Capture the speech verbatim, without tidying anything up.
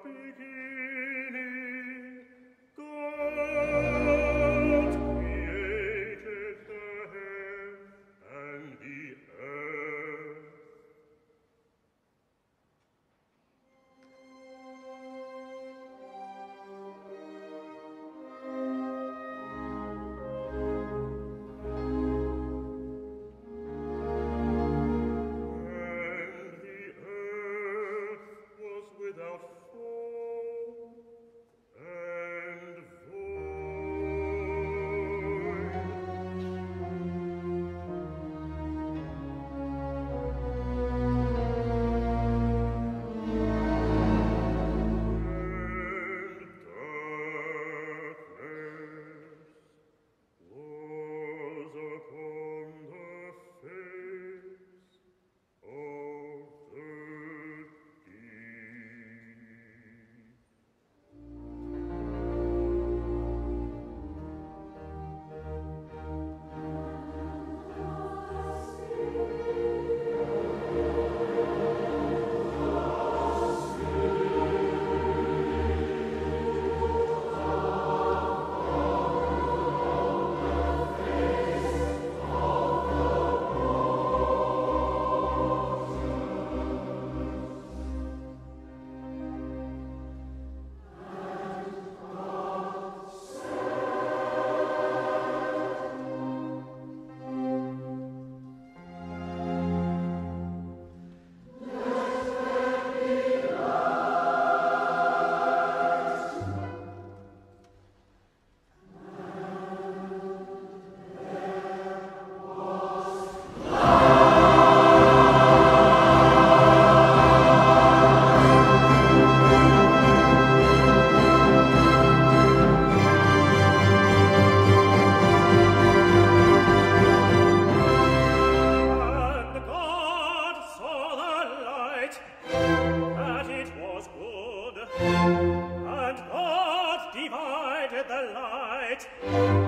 beginning, God created the heaven and the earth. And the earth was without form and void, and darkness was upon the face of the deep. And God saw the light, that it was good, and God divided the light